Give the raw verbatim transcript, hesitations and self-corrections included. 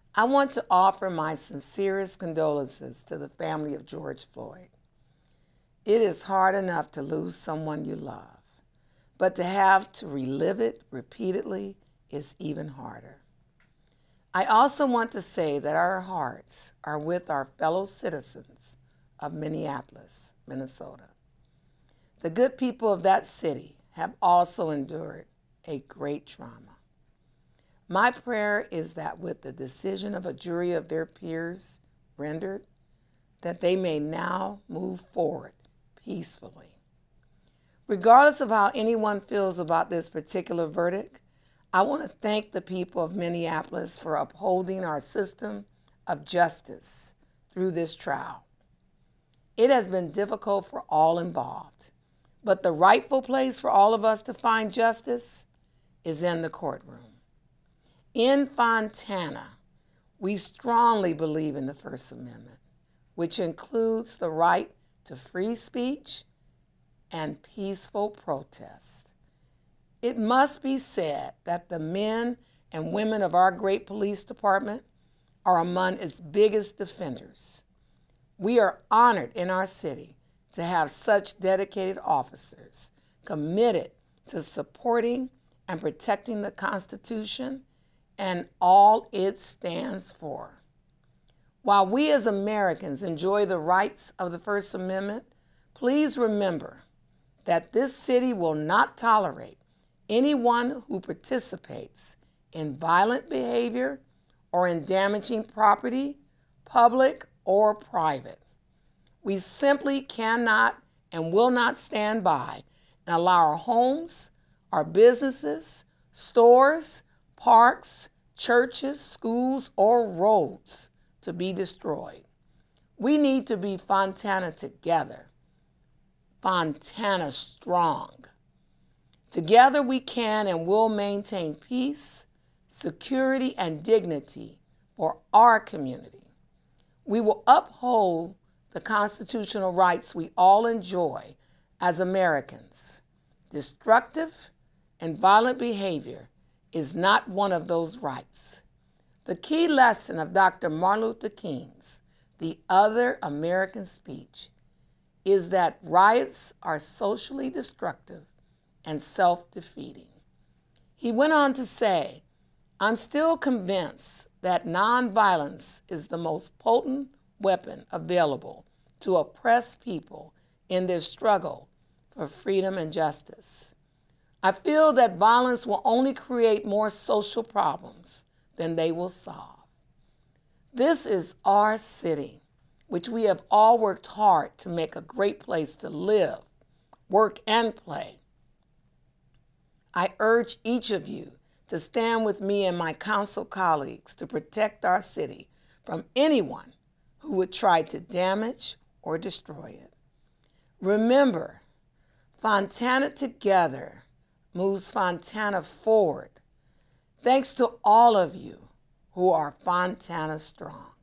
I want to offer my sincerest condolences to the family of George Floyd. It is hard enough to lose someone you love, but to have to relive it repeatedly is even harder. I also want to say that our hearts are with our fellow citizens of Minneapolis, Minnesota. The good people of that city have also endured a great trauma. My prayer is that with the decision of a jury of their peers rendered, that they may now move forward peacefully. Regardless of how anyone feels about this particular verdict, I want to thank the people of Minneapolis for upholding our system of justice through this trial. It has been difficult for all involved, but the rightful place for all of us to find justice is in the courtroom. In Fontana, we strongly believe in the First Amendment, which includes the right to free speech and peaceful protest. It must be said that the men and women of our great police department are among its biggest defenders. We are honored in our city to have such dedicated officers committed to supporting and protecting the Constitution and all it stands for. While we as Americans enjoy the rights of the First Amendment, please remember that this city will not tolerate anyone who participates in violent behavior or in damaging property, public or private. We simply cannot and will not stand by and allow our homes, our businesses, stores, parks, churches, schools, or roads to be destroyed. We need to be Fontana together, Fontana strong. Together we can and will maintain peace, security, and dignity for our community. We will uphold the constitutional rights we all enjoy as Americans. Destructive and violent behavior is not one of those rights. The key lesson of Doctor Martin Luther King's The Other American speech is that riots are socially destructive and self-defeating. He went on to say, "I'm still convinced that nonviolence is the most potent weapon available to oppress people in their struggle for freedom and justice. I feel that violence will only create more social problems than they will solve." This is our city, which we have all worked hard to make a great place to live, work, and play. I urge each of you to stand with me and my council colleagues to protect our city from anyone who would try to damage or destroy it. Remember, Fontana together moves Fontana forward. Thanks to all of you who are Fontana strong.